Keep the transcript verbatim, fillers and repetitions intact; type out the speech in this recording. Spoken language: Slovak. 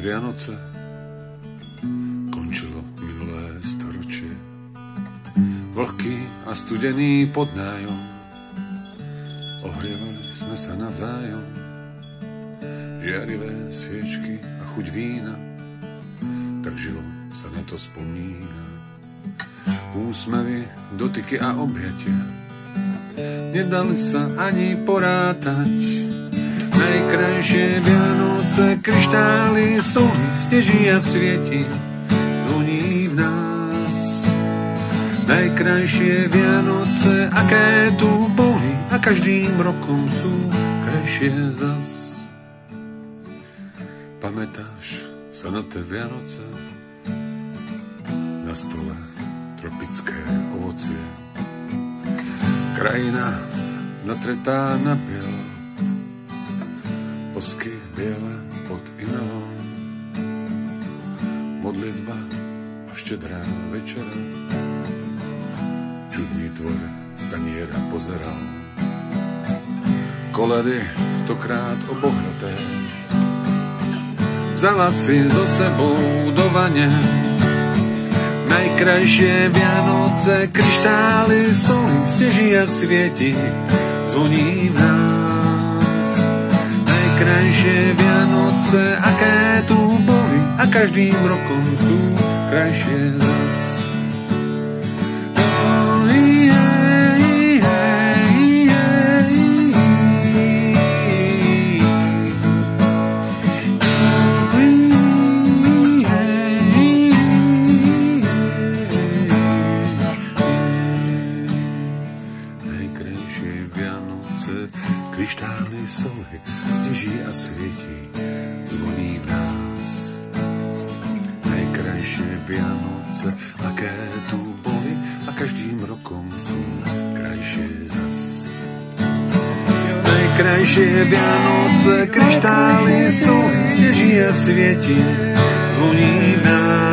Vianoce končilo minulé storočie. Vlhký a studený pod nájom, ohrievali sme sa navzájom. Žiarivé sviečky a chuť vína, tak živo sa na to spomína. Úsmevy, dotyky a objatia nedali sa ani porátať. Najkrajšie Vianoce, kryštály, soli, sneží a svieti, zvoní v nás. Najkrajšie Vianoce, aké tu boli, a každým rokom sú krajšie zas. Pamätáš sa na tie Vianoce? Na stole tropické ovocie, krajina natretá na biel, bosky biele pod imelom, modlitba a štedrá večera, čudný tvor staniera pozeral, koledy stokrát obohraté, vzala si so sebou do vane. Najkrajšie Vianoce, kryštály, soli, sneží a svieti, zvoní v nás. Najkrajšie Vianoce, aké tu boli, a každým rokom sú krajšie zas. Kryštály, soli, sneží a svieti, zvoní v nás. Najkrajšie Vianoce, aké tu boli, a každým rokom sú krajšie zas. Najkrajšie Vianoce, kryštály, soli, sneží a svieti, zvoní v nás.